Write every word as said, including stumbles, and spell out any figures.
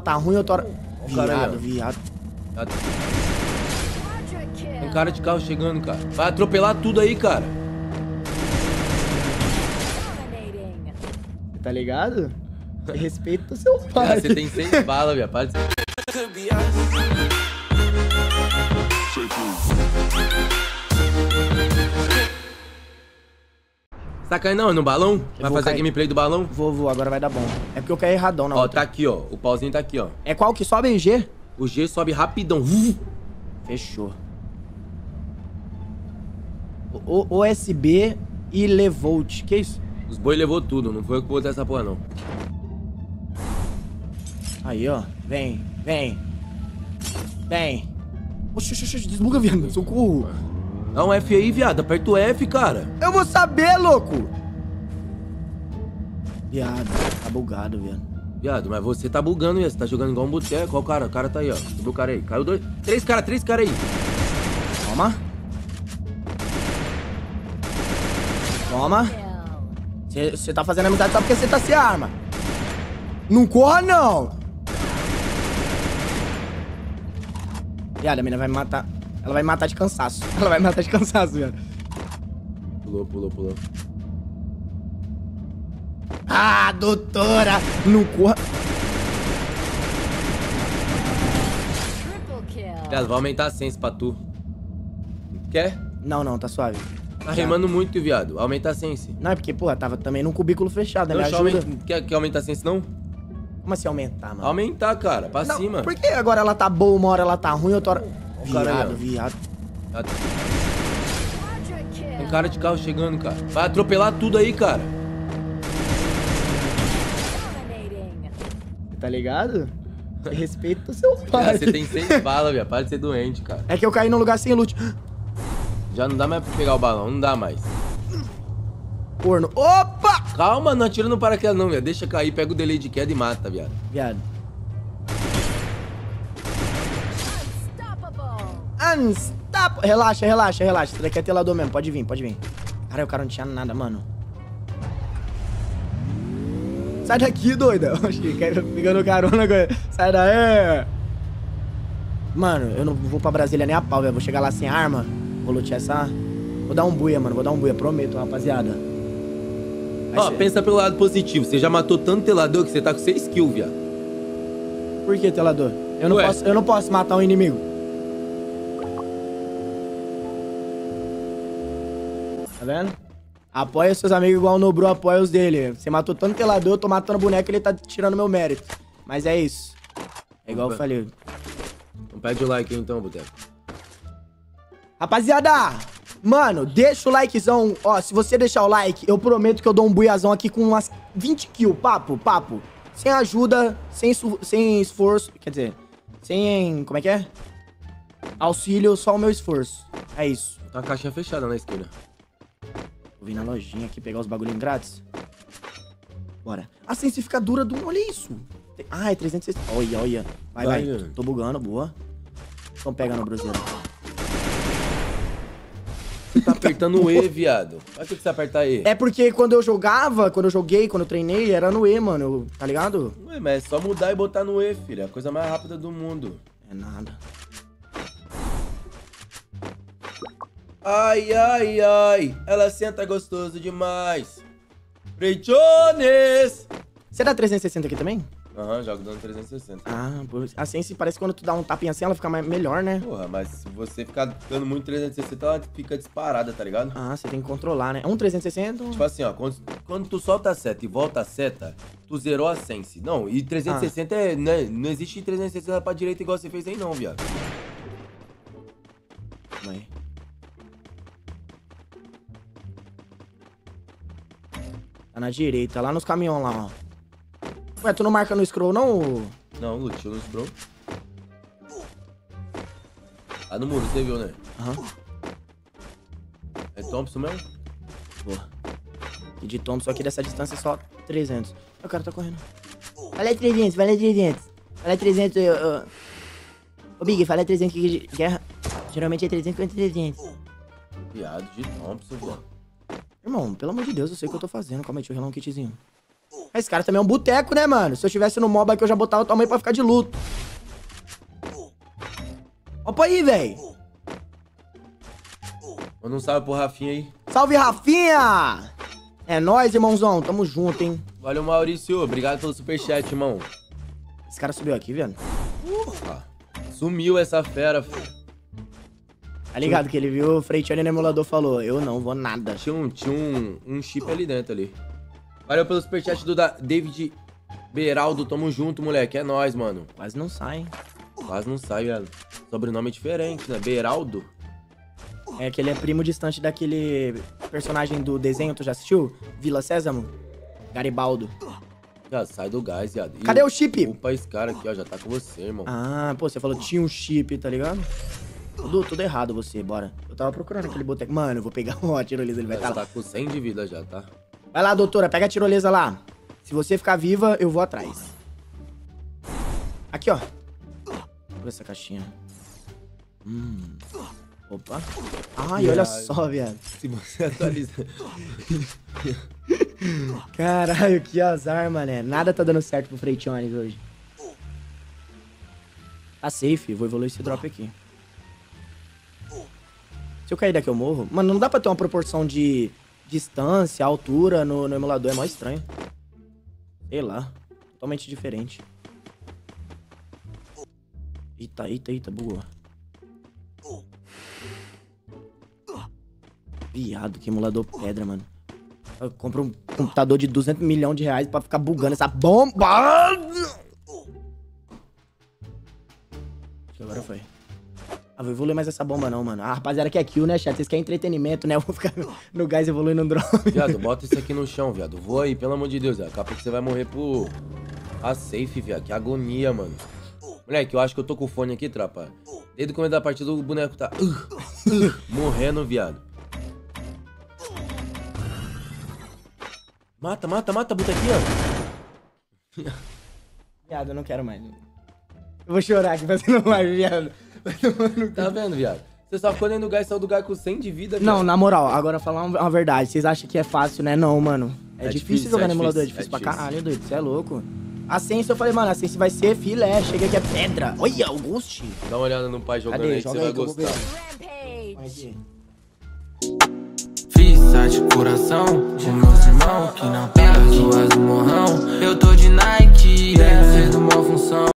tá ruim, eu tô... Ó o cara aí, ó. Viado, viado. Tem cara de carro chegando, cara. Vai atropelar tudo aí, cara. Você tá ligado? Respeita o seu pai. É, você tem seis balas, viado. Para de ser... Você tá caindo não, no balão? Vai fazer cair. a gameplay do balão? Vou, vou, agora vai dar bom. É porque eu caí erradão na Ó, outra. tá aqui, ó. O pauzinho tá aqui, ó. É qual que sobe em G? O G sobe rapidão. Fechou. O, o S B e Levolt. Que isso? Os boi levou tudo, não foi eu que botei essa porra, não. Aí, ó. Vem, vem. Vem. Oxi, oxi, oxi, desbuga, viado. Socorro. Dá um F aí, viado. Aperta o F, cara. Eu vou saber, louco. Viado, tá bugado, viado. Viado, mas você tá bugando, viado. Você tá jogando igual um boteco. Qual o cara? O cara tá aí, ó. Subiu o cara aí. Caiu dois. Três caras, três caras aí. Toma. Toma. Você tá fazendo amizade só porque você tá sem arma. Não corra, não. Viado, a menina vai me matar. Ela vai me matar de cansaço. Ela vai me matar de cansaço, viado. Pulou, pulou, pulou. Ah, doutora. Não corra. Viado, vai aumentar a sense pra tu. Quer? Não, não, tá suave. Tá remando muito, viado. Aumenta a sense. Não, é porque, pô, tava também num cubículo fechado, né? Me Deixa eu ajuda. aumentar. Quer, quer aumentar a sense, não? Como assim aumentar, mano? Aumentar, cara. Pra Não, cima. por que agora ela tá boa, uma hora ela tá ruim, outra hora... o cara aí, Viado, ó. viado. Tem cara de carro chegando, cara. Vai atropelar tudo aí, cara. Você tá ligado? Respeita o seu pai. Viado, você tem seis balas, viado. Para de ser doente, cara. É que eu caí num lugar sem loot. Já não dá mais pra pegar o balão. Não dá mais. Corno. Opa! Calma, não atira no paraquedas não, viado. Deixa cair, pega o delay de queda e mata, viado. Viado. Unstop. Relaxa, relaxa, relaxa. Isso daqui é telador mesmo. Pode vir, pode vir. Cara, o cara não tinha nada, mano. Sai daqui, doida. Oxi, pegando carona agora. Sai daí. Mano, eu não vou pra Brasília nem a pau, velho. Vou chegar lá sem arma. Vou lutear essa... Vou dar um buia, mano. Vou dar um buia. Prometo, rapaziada. Vai Ó, ser... pensa pelo lado positivo. Você já matou tanto telador que você tá com seis kills, viado. Por que, telador? Eu não, Ué. posso, eu não posso matar um inimigo. Tá vendo? Apoia seus amigos igual o Nobru apoia os dele. Você matou tanto telador, eu tô matando boneco e ele tá tirando meu mérito. Mas é isso. É igual eu falei. Então pede o like aí então, boteco. Rapaziada, mano, deixa o likezão. Ó, se você deixar o like, eu prometo que eu dou um buiazão aqui com umas vinte kills. Papo, papo. Sem ajuda, sem, sem esforço. Quer dizer, sem... Como é que é? Auxílio, só o meu esforço. É isso. Tá uma caixinha fechada na esquina. Vou vir na lojinha aqui pegar os bagulhinhos grátis. Bora. A sensificadura do... Olha isso. Ah, é trezentos e sessenta. Olha, olha. Vai, vai. Vai, Tô, tô bugando, boa. Então pega no bruseiro. Você tá apertando o E, viado. Pra que você apertar E? É porque quando eu jogava, quando eu joguei, quando eu treinei, era no E, mano. Eu- tá ligado? Ué, mas é só mudar e botar no E, filho. É a coisa mais rápida do mundo. É nada. Ai, ai, ai. Ela senta gostoso demais. Freitones! Você dá trezentos e sessenta aqui também? Aham, jogo dando trezentos e sessenta. Ah, pô, assim se parece que quando tu dá um tapinha assim, ela fica mais, melhor, né? Porra, mas se você ficar dando muito trezentos e sessenta, ela fica disparada, tá ligado? Ah, você tem que controlar, né? Um trezentos e sessenta? Tipo assim, ó, quando, quando tu solta a seta e volta a seta, tu zerou a sense. Não, e trezentos e sessenta é, né, não existe trezentos e sessenta pra direita igual você fez aí não, viado. Calma aí. Tá na direita, lá nos caminhões lá, ó. Ué, tu não marca no scroll, não? ô? Não, Lute, eu não bro. Lá no muro, você viu, né? Aham. É Thompson mesmo? Boa. E de Thompson aqui dessa distância é só trezentos. O cara tá correndo. Fala aí trezentos, fala aí trezentos. Fala aí trezentos, eu... eu... Ô, Big, fala aí trezentos que de guerra. Geralmente é trezentos contra trezentos. Viado de Thompson, viado. Irmão, pelo amor de Deus, eu sei o que eu tô fazendo. Calma aí, deixa eu relar um kitzinho. Esse cara também é um boteco, né, mano? Se eu tivesse no mob aqui, eu já botava tua mãe pra ficar de luto. Opa aí, velho. Manda um salve pro Rafinha aí. Salve, Rafinha! É nóis, irmãozão. Tamo junto, hein? Valeu, Maurício. Obrigado pelo superchat, irmão. Esse cara subiu aqui, velho. Ah, sumiu essa fera, filho. Tá ligado que ele viu o Freitione no emulador e falou, eu não vou nada. Tinha um, tinha um, um chip ali dentro ali. Valeu pelo superchat do da David Beraldo. Tamo junto, moleque. É nóis, mano. Quase não sai. Quase não sai, velho. Sobrenome diferente, né? Beraldo. É que ele é primo distante daquele personagem do desenho, tu já assistiu? Vila Sésamo? Garibaldo. Já sai do gás, viado. E Cadê o chip? Opa, esse cara aqui, ó, já tá com você, irmão. Ah, pô, você falou que tinha um chip, tá ligado? Tudo, tudo errado você, bora. Eu tava procurando aquele boteco. Mano, eu vou pegar uma tirolesa, ele vai Já estar lá. tá com cem de vida já, tá? Vai lá, doutora, pega a tirolesa lá. Se você ficar viva, eu vou atrás. Aqui, ó. Vou essa caixinha. Hum. Opa. Ai, Viado. olha só, viado. Se você atualiza... Caralho, que azar, mané. Nada tá dando certo pro Freitiones hoje. Tá safe, vou evoluir esse drop aqui. Se eu cair daqui eu morro. Mano, não dá pra ter uma proporção de distância, altura no, no emulador. É mó estranho. Sei lá. Totalmente diferente. Eita, eita, eita, bugou. Viado, que emulador pedra, mano. Eu compro um computador de duzentos milhões de reais pra ficar bugando essa bomba. Acho que agora foi. Ah, vou evoluir mais essa bomba não, mano. A rapaziada quer kill, né, chat? Vocês querem entretenimento, né? Eu vou ficar no gás evoluindo no drone. Viado, bota isso aqui no chão, viado. Voa aí, pelo amor de Deus, viado. Daqui a pouco você vai morrer por... A safe, viado. Que agonia, mano. Moleque, eu acho que eu tô com o fone aqui, trapa. Desde o começo da partida, o boneco tá... Uh, uh, morrendo, viado. Mata, mata, mata, bota aqui, ó. Viado, eu não quero mais. Eu vou chorar aqui fazendo live, viado. Tá vendo, viado? Você só ficou dentro do gás, saiu do gás com cem de vida, viado. Não, na moral, agora falar uma verdade. Vocês acham que é fácil, né? Não, mano. É, É difícil, difícil, jogar é no emulador. É difícil, difícil é pra difícil. caralho, doido. Você é louco. A Sense, eu falei, mano, a Sense vai ser filé. Chega aqui é pedra. Olha, o Ghost. Dá uma olhada no pai jogando Cadê? aí que Joga você aí vai que eu vou ver. gostar. Põe aqui. Fiz de coração com meus irmãos que não tem as ruas do morrão. Eu tô de Nike, deve ser de uma função.